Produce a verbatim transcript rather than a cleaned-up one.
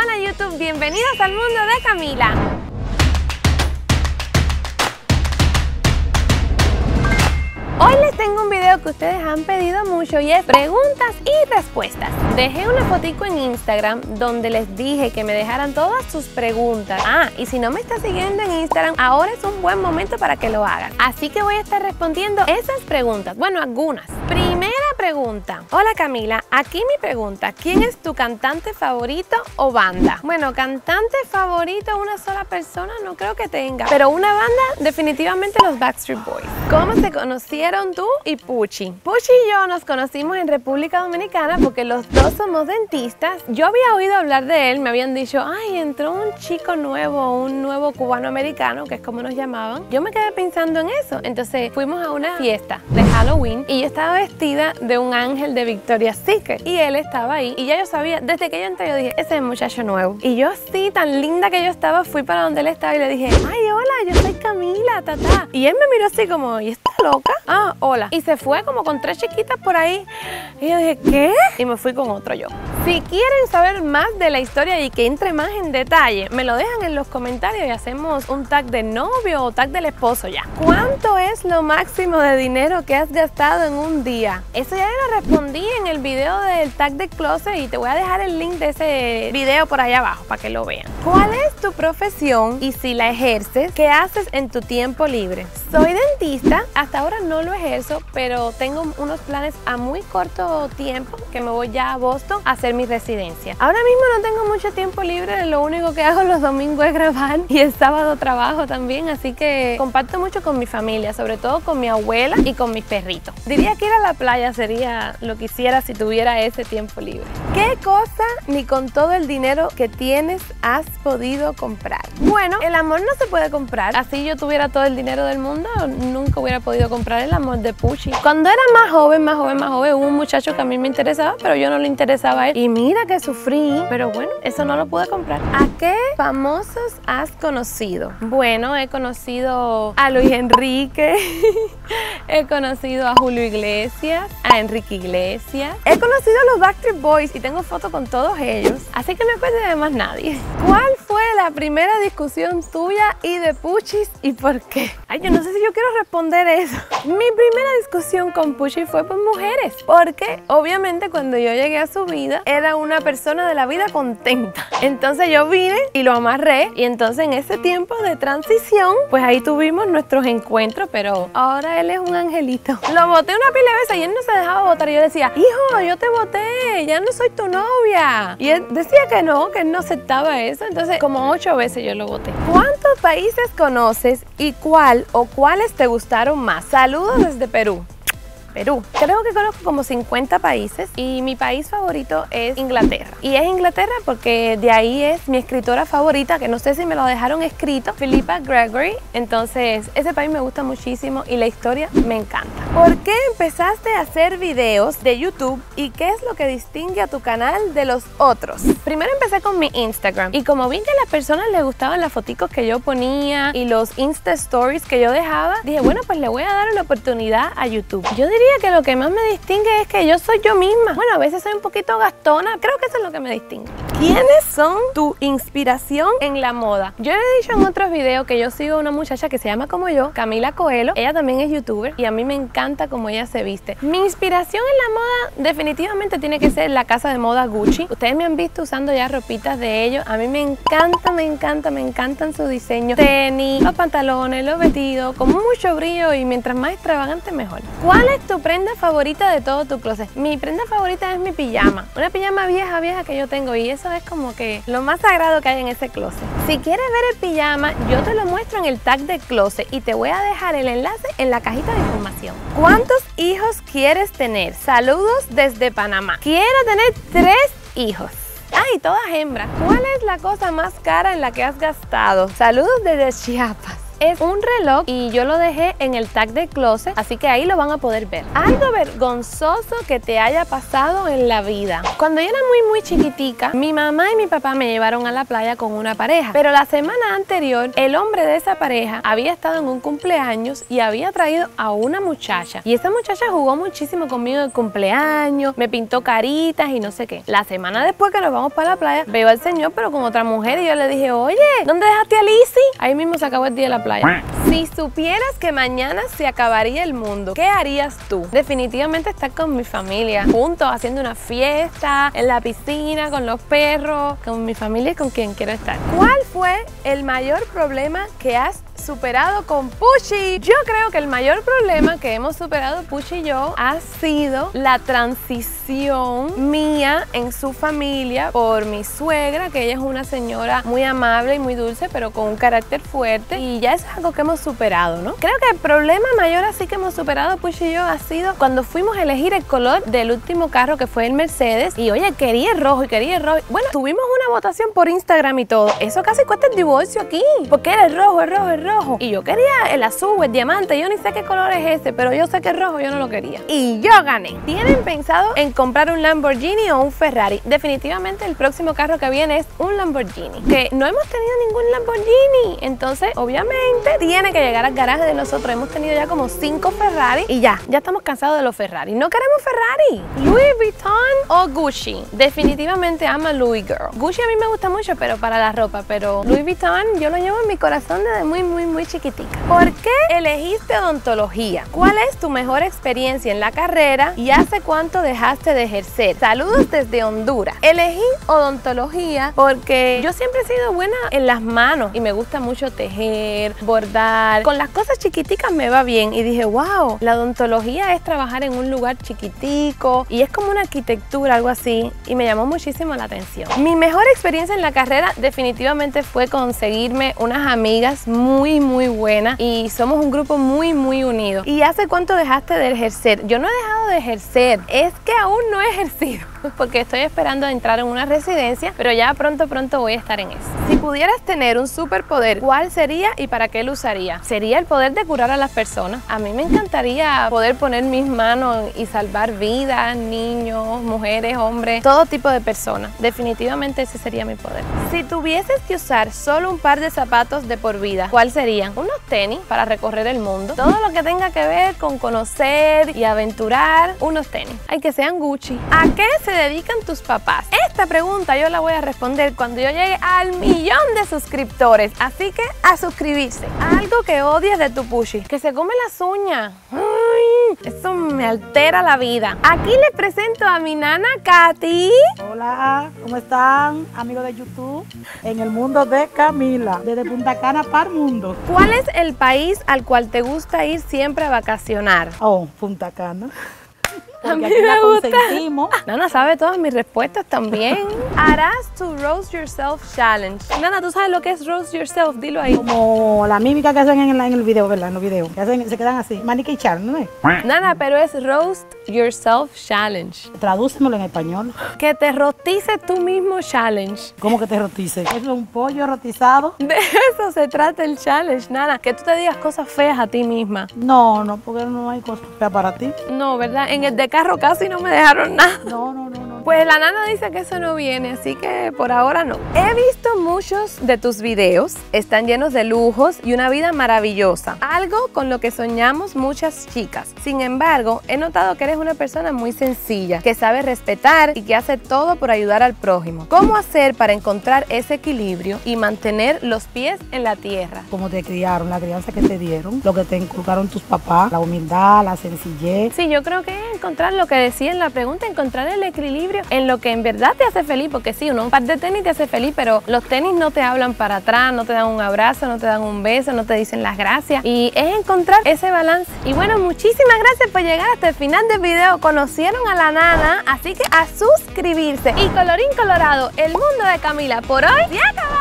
Hola YouTube, bienvenidos al mundo de Camila. Hoy les tengo un video que ustedes han pedido mucho y es preguntas y respuestas. Dejé una fotico en Instagram donde les dije que me dejaran todas sus preguntas. Ah, y si no me estás siguiendo en Instagram, ahora es un buen momento para que lo hagan. Así que voy a estar respondiendo esas preguntas, bueno, algunas. Primera pregunta. Hola Camila, aquí mi pregunta, ¿quién es tu cantante favorito o banda? Bueno, cantante favorito una sola persona no creo que tenga, pero una banda definitivamente los Backstreet Boys. ¿Cómo se conocieron tú y Pucci? Pucci y yo nos conocimos en República Dominicana porque los dos somos dentistas. Yo había oído hablar de él, me habían dicho, ay, entró un chico nuevo, un nuevo cubano americano, que es como nos llamaban. Yo me quedé pensando en eso, entonces fuimos a una fiesta de Halloween y yo estaba vestida de un ángel de Victoria's Secret y él estaba ahí y ya yo sabía, desde que yo entré yo dije, ese es el muchacho nuevo. Y yo así, tan linda que yo estaba, fui para donde él estaba y le dije, ay, hola, yo soy Camila, tata. Y él me miró así como, ¿y esta loca? Ah, hola. Y se fue como con tres chiquitas por ahí. Y yo dije, ¿qué? Y me fui con otro yo. Si quieren saber más de la historia y que entre más en detalle, me lo dejan en los comentarios y hacemos un tag de novio o tag del esposo ya. ¿Cuánto es lo máximo de dinero que has gastado en un día? Eso ya lo respondí en el video del tag de closet y te voy a dejar el link de ese video por allá abajo para que lo vean. ¿Cuál es tu profesión y si la ejerces, qué haces en tu tiempo libre? Soy dentista, hasta ahora no lo ejerzo, pero tengo unos planes a muy corto tiempo que me voy ya a Boston a hacer mi residencia. Ahora mismo no tengo mucho tiempo libre, lo único que hago los domingos es grabar y el sábado trabajo también, así que comparto mucho con mi familia, sobre todo con mi abuela y con mis perritos. Diría que ir a la playa sería lo que hiciera si tuviera ese tiempo libre. ¿Qué cosa ni con todo el dinero que tienes has podido comprar? Bueno, el amor no se puede comprar. Así yo tuviera todo el dinero del mundo, nunca hubiera podido comprar el amor de Pucci. Cuando era más joven, más joven, más joven, hubo un muchacho que a mí me interesaba, pero yo no le interesaba a él. Y mira que sufrí, pero bueno, eso no lo pude comprar. ¿A qué famosos has conocido? Bueno, he conocido a Luis Enrique, he conocido a Julio Iglesias, a Enrique Iglesias, he conocido a los Backstreet Boys y tengo fotos con todos ellos, así que no me acuerdo de más nadie. ¿Cuál fue la primera discusión tuya y de Pucci y por qué? Ay, yo no sé si yo quiero responder eso. Mi primera discusión con Pucci fue por mujeres, porque obviamente cuando yo llegué a su vida era una persona de la vida contenta. Entonces yo vine y lo amarré y entonces en ese tiempo de transición, pues ahí tuvimos nuestros encuentros, pero ahora él es un angelito. Lo boté una pila de veces y él no se dejaba botar y yo decía, hijo, yo te boté, ya no soy tu novia. Y él decía que no, que él no aceptaba eso, entonces como ocho veces yo lo boté. ¿Cuántos países conoces y cuál o cuáles te gustaron más? Saludos desde Perú. Perú. Creo que conozco como cincuenta países y mi país favorito es Inglaterra. Y es Inglaterra porque de ahí es mi escritora favorita, que no sé si me lo dejaron escrito, Philippa Gregory. Entonces, ese país me gusta muchísimo y la historia me encanta. ¿Por qué empezaste a hacer videos de YouTube y qué es lo que distingue a tu canal de los otros? Primero empecé con mi Instagram y como vi que a las personas les gustaban las fotos que yo ponía y los Insta Stories que yo dejaba, dije, bueno, pues le voy a dar una oportunidad a YouTube. Yo diría que lo que más me distingue es que yo soy yo misma. Bueno, a veces soy un poquito gastona, creo que eso es lo que me distingue. ¿Quiénes son tu inspiración en la moda? Yo le he dicho en otros videos que yo sigo a una muchacha que se llama como yo, Camila Coelho. Ella también es youtuber y a mí me encanta cómo ella se viste. Mi inspiración en la moda definitivamente tiene que ser la casa de moda Gucci. Ustedes me han visto usando ya ropitas de ellos. A mí me encanta, me encanta, me encantan su diseño. Tenis, los pantalones, los vestidos, con mucho brillo y mientras más extravagante mejor. ¿Cuál es tu prenda favorita de todo tu closet? Mi prenda favorita es mi pijama. Una pijama vieja, vieja que yo tengo y eso es como que lo más sagrado que hay en ese closet. Si quieres ver el pijama, yo te lo muestro en el tag de closet y te voy a dejar el enlace en la cajita de información. ¿Cuántos hijos quieres tener? Saludos desde Panamá. Quiero tener tres hijos. Ay, todas hembras. ¿Cuál es la cosa más cara en la que has gastado? Saludos desde Chiapas. es un reloj y yo lo dejé en el tag del closet, así que ahí lo van a poder ver. Algo vergonzoso que te haya pasado en la vida. Cuando yo era muy muy chiquitica, mi mamá y mi papá me llevaron a la playa con una pareja, pero la semana anterior el hombre de esa pareja había estado en un cumpleaños y había traído a una muchacha, y esa muchacha jugó muchísimo conmigo en el cumpleaños, me pintó caritas y no sé qué. La semana después que nos vamos para la playa, veo al señor pero con otra mujer y yo le dije, oye, ¿dónde dejaste a Lizzy? Ahí mismo se acabó el día de la playa. Si supieras que mañana se acabaría el mundo, ¿qué harías tú? Definitivamente estar con mi familia, juntos, haciendo una fiesta, en la piscina, con los perros, con mi familia y con quien quiero estar. ¿Cuál fue el mayor problema que has superado con Pushi? Yo creo que el mayor problema que hemos superado Pushi y yo ha sido la transición mía en su familia por mi suegra, que ella es una señora muy amable y muy dulce, pero con un carácter fuerte, y ya eso es algo que hemos superado, ¿no? Creo que el problema mayor así que hemos superado Pushi y yo ha sido cuando fuimos a elegir el color del último carro, que fue el Mercedes, y oye, quería el rojo y quería el rojo. Bueno, tuvimos una votación por Instagram y todo. Eso casi cuesta el divorcio aquí, porque era el rojo, el rojo, el rojo. Y yo quería el azul, el diamante, yo ni sé qué color es ese, pero yo sé que el rojo yo no lo quería. Y yo gané. ¿Tienen pensado en comprar un Lamborghini o un Ferrari? Definitivamente el próximo carro que viene es un Lamborghini, que no hemos tenido ningún Lamborghini. Entonces, obviamente, tiene que llegar al garaje de nosotros. Hemos tenido ya como cinco Ferrari y ya, ya estamos cansados de los Ferrari. No queremos Ferrari. Louis Vuitton o Gucci. Definitivamente I'm a Louis girl. Gucci a mí me gusta mucho, pero para la ropa, pero Louis Vuitton yo lo llevo en mi corazón desde muy, muy, muy chiquitica. ¿Por qué elegiste odontología? ¿Cuál es tu mejor experiencia en la carrera y hace cuánto dejaste de ejercer? Saludos desde Honduras. Elegí odontología porque yo siempre he sido buena en las manos y me gusta mucho tejer, bordar. Con las cosas chiquiticas me va bien y dije, wow, la odontología es trabajar en un lugar chiquitico y es como una arquitectura, algo así, y me llamó muchísimo la atención. Mi mejor experiencia en la carrera definitivamente fue conseguirme unas amigas muy, muy buenas y somos un grupo muy, muy unido. ¿Y hace cuánto dejaste de ejercer? Yo no he dejado de ejercer, es que aún no he ejercido porque estoy esperando entrar en una residencia, pero ya pronto, pronto voy a estar en eso. Si pudieras tener un superpoder, ¿cuál sería y para qué lo usaría? ¿Sería el poder de curar a las personas? A mí me encantaría poder poner mis manos y salvar vidas, niños, mujeres, hombres, todo tipo de personas. Definitivamente ese sería mi poder. Si tuvieses que usar solo un par de zapatos de por vida, ¿cuál serían? Unos tenis para recorrer el mundo. Todo lo que tenga que ver con conocer y aventurar, unos tenis. Hay que sean Gucci. ¿A qué se dedican tus papás? Esta pregunta yo la voy a responder cuando yo llegue al millón de suscriptores. Así que a suscribirse. Algo que odias de tu Pushi, que se come las uñas. Ay, eso me altera la vida. Aquí les presento a mi nana Katy. Hola, ¿cómo están, amigos de YouTube? En el mundo de Camila, desde Punta Cana para el mundo. ¿Cuál es el país al cual te gusta ir siempre a vacacionar? Oh, Punta Cana. A mí Porque aquí la me gusta. consentimos. Nana sabe todas mis respuestas también. Harás tu Roast Yourself Challenge. Nana, ¿tú sabes lo que es Roast Yourself? Dilo ahí. Como la mímica que hacen en, la, en el video, ¿verdad? En los videos. Que hacen, se quedan así. Maniquí Char, ¿no es? Nana, pero es Roast Yourself Challenge. Tradúcemelo en español. Que te rotices tú mismo challenge. ¿Cómo que te rotice? Eso es un pollo rotizado. De eso se trata el challenge, Nana. Que tú te digas cosas feas a ti misma. No, no, porque no hay cosas feas para ti. No, ¿verdad? En el de carro casi no me dejaron nada. No, no, no, no. Pues la nana dice que eso no viene, así que por ahora no. He visto muchos de tus videos, están llenos de lujos y una vida maravillosa, algo con lo que soñamos muchas chicas. Sin embargo, he notado que eres una persona muy sencilla, que sabe respetar y que hace todo por ayudar al prójimo. ¿Cómo hacer para encontrar ese equilibrio y mantener los pies en la tierra? Cómo te criaron, la crianza que te dieron, lo que te inculcaron tus papás, la humildad, la sencillez. Sí, yo creo que es encontrar lo que decía en la pregunta, encontrar el equilibrio en lo que en verdad te hace feliz, porque sí, uno, un par de tenis te hace feliz, pero los tenis no te hablan para atrás, no te dan un abrazo, no te dan un beso, no te dicen las gracias, y es encontrar ese balance. Y bueno, muchísimas gracias por llegar hasta el final del video. Conocieron a la nana, así que a suscribirse. Y colorín colorado, el mundo de Camila por hoy se acabó.